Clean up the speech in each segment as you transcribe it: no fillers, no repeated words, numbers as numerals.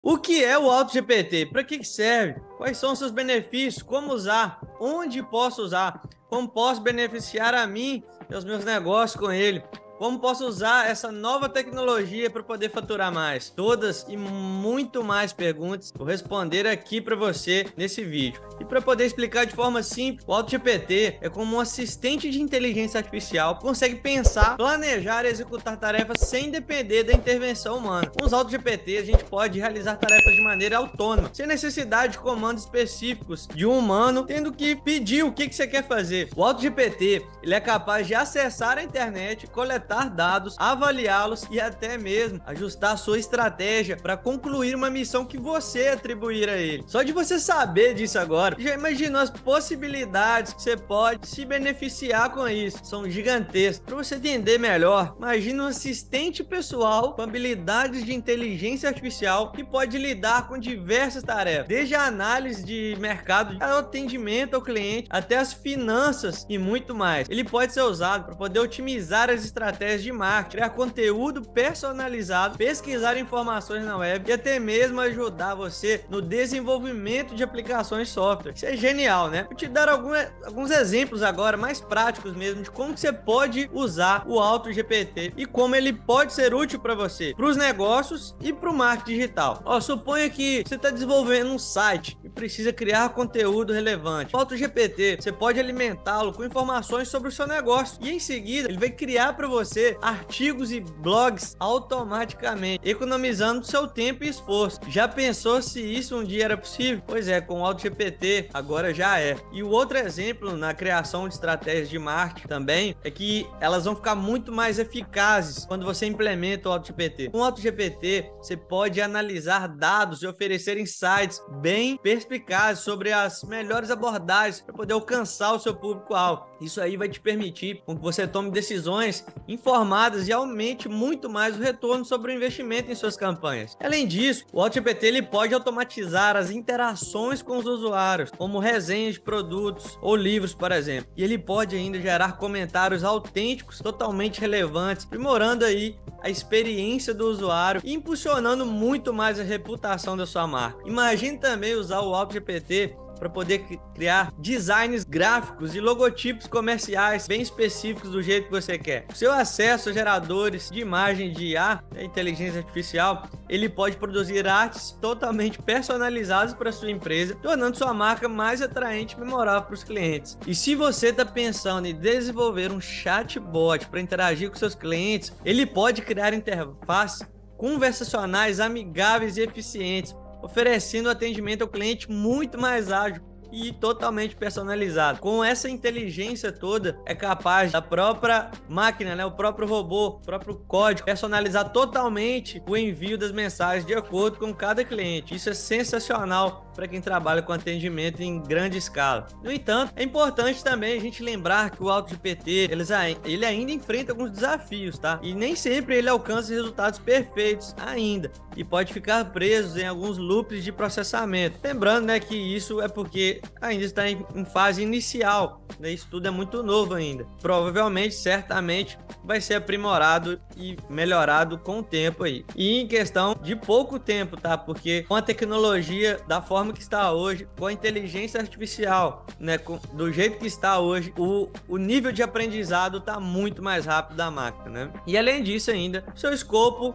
O que é o AutoGPT? Para que serve? Quais são os seus benefícios? Como usar? Onde posso usar? Como posso beneficiar a mim e os meus negócios com ele? Como posso usar essa nova tecnologia para poder faturar mais? Todas e muito mais perguntas vou responder aqui para você nesse vídeo. E para poder explicar de forma simples, o AutoGPT é como um assistente de inteligência artificial que consegue pensar, planejar e executar tarefas sem depender da intervenção humana. Com os AutoGPT, a gente pode realizar tarefas de maneira autônoma, sem necessidade de comandos específicos de um humano, tendo que pedir o que você quer fazer. O AutoGPT, ele é capaz de acessar a internet, coletar dados, avaliá-los e até mesmo ajustar a sua estratégia para concluir uma missão que você atribuir a ele. Só de você saber disso agora, já imaginou as possibilidades que você pode se beneficiar com isso? São gigantescas. Para você entender melhor, imagine um assistente pessoal com habilidades de inteligência artificial que pode lidar com diversas tarefas, desde a análise de mercado, ao atendimento ao cliente, até as finanças e muito mais. Ele pode ser usado para poder otimizar as estratégias de marketing, criar conteúdo personalizado, pesquisar informações na web e até mesmo ajudar você no desenvolvimento de aplicações de software. Isso é genial, né? Vou te dar alguns exemplos agora, mais práticos mesmo, de como que você pode usar o AutoGPT e como ele pode ser útil para você, para os negócios e para o marketing digital. Ó, suponha que você está desenvolvendo um site e precisa criar conteúdo relevante. O AutoGPT, você pode alimentá-lo com informações sobre o seu negócio e em seguida ele vai criar para você artigos e blogs automaticamente, economizando seu tempo e esforço. Já pensou se isso um dia era possível? Pois é, com o AutoGPT agora já é. E o outro exemplo na criação de estratégias de marketing também é que elas vão ficar muito mais eficazes quando você implementa o AutoGPT. Com o AutoGPT você pode analisar dados e oferecer insights bem perspicazes sobre as melhores abordagens para poder alcançar o seu público-alvo. Isso aí vai te permitir que você tome decisões informadas e aumente muito mais o retorno sobre o investimento em suas campanhas. Além disso, o AutoGPT ele pode automatizar as interações com os usuários, como resenhas de produtos ou livros, por exemplo. E ele pode ainda gerar comentários autênticos, totalmente relevantes, aprimorando aí a experiência do usuário e impulsionando muito mais a reputação da sua marca. Imagine também usar o AutoGPT para poder criar designs gráficos e logotipos comerciais bem específicos do jeito que você quer. O seu acesso a geradores de imagem de IA, inteligência artificial, ele pode produzir artes totalmente personalizadas para sua empresa, tornando sua marca mais atraente e memorável para os clientes. E se você está pensando em desenvolver um chatbot para interagir com seus clientes, ele pode criar interfaces conversacionais amigáveis e eficientes, oferecendo atendimento ao cliente muito mais ágil e totalmente personalizado. Com essa inteligência toda, é capaz da própria máquina, né, o próprio robô, o próprio código, personalizar totalmente o envio das mensagens de acordo com cada cliente. Isso é sensacional para quem trabalha com atendimento em grande escala. No entanto, é importante também a gente lembrar que o AutoGPT, ele ainda enfrenta alguns desafios, tá? E nem sempre ele alcança resultados perfeitos ainda, e pode ficar preso em alguns loops de processamento. Lembrando, né, que isso é porque ainda está em fase inicial, né? Isso tudo é muito novo ainda. Provavelmente, certamente, vai ser aprimorado e melhorado com o tempo aí. E em questão de pouco tempo, tá? Porque com a tecnologia da forma que está hoje, com a inteligência artificial, né, do jeito que está hoje, o nível de aprendizado está muito mais rápido da máquina, né? E além disso ainda, seu escopo,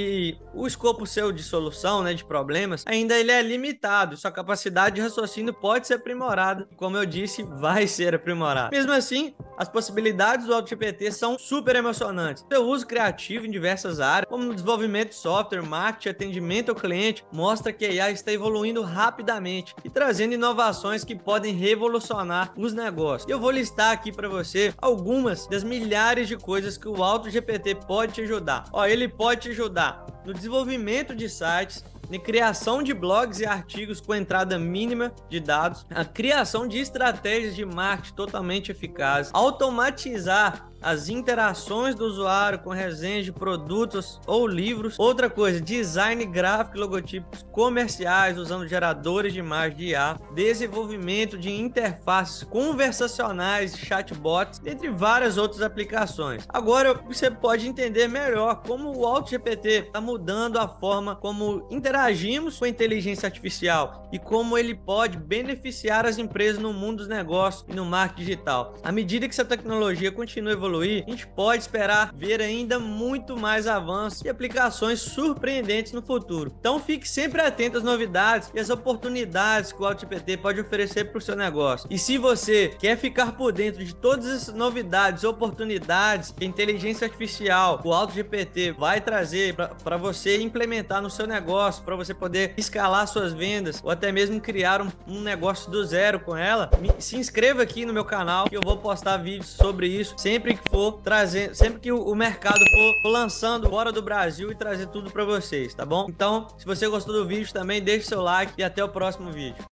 o escopo seu de solução, né, de problemas, ainda ele é limitado. Sua capacidade de raciocínio pode ser aprimorada, e como eu disse, vai ser aprimorada. Mesmo assim, as possibilidades do AutoGPT são super emocionantes. Seu uso criativo em diversas áreas, como no desenvolvimento de software, marketing, atendimento ao cliente, mostra que a IA está evoluindo rapidamente e trazendo inovações que podem revolucionar os negócios. Eu vou listar aqui para você algumas das milhares de coisas que o AutoGPT pode te ajudar. Ó, ele pode te ajudar no desenvolvimento de sites, na criação de blogs e artigos com entrada mínima de dados, a criação de estratégias de marketing totalmente eficazes, automatizar as interações do usuário com resenhas de produtos ou livros. Outra coisa, design gráfico e logotipos comerciais usando geradores de imagem de IA, desenvolvimento de interfaces conversacionais e chatbots, entre várias outras aplicações. Agora você pode entender melhor como o AutoGPT está mudando a forma como interagimos com a inteligência artificial e como ele pode beneficiar as empresas no mundo dos negócios e no marketing digital. À medida que essa tecnologia continua a evoluir, a gente pode esperar ver ainda muito mais avanços e aplicações surpreendentes no futuro. Então fique sempre atento às novidades e às oportunidades que o AutoGPT pode oferecer para o seu negócio. E se você quer ficar por dentro de todas essas novidades e oportunidades que a inteligência artificial, o AutoGPT vai trazer para você implementar no seu negócio, para você poder escalar suas vendas ou até mesmo criar um negócio do zero com ela, se inscreva aqui no meu canal que eu vou postar vídeos sobre isso sempre que for trazer, sempre que o mercado for lançando fora do Brasil e trazer tudo para vocês, tá bom? Então, se você gostou do vídeo também, deixe seu like e até o próximo vídeo.